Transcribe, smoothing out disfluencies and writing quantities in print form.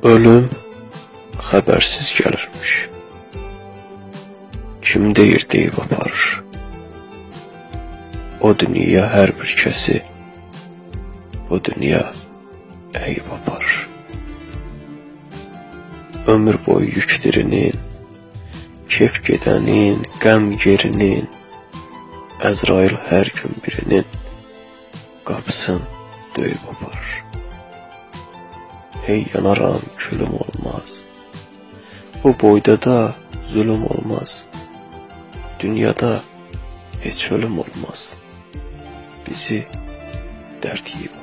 Ölüm xəbərsiz gəlirmiş. Kim deyir deyib aparır. O dünya hər bir kəsi, bu dünya əyib aparır. Ömür boyu yükdirinin, kef gedənin, qəm yerinin, Əzrail hər gün birinin qapısın döyüb aparır. Hey yanaram, külüm olmaz. Bu boyda da zulüm olmaz. Dünyada heç ölüm olmaz. Bizi dərd yiyib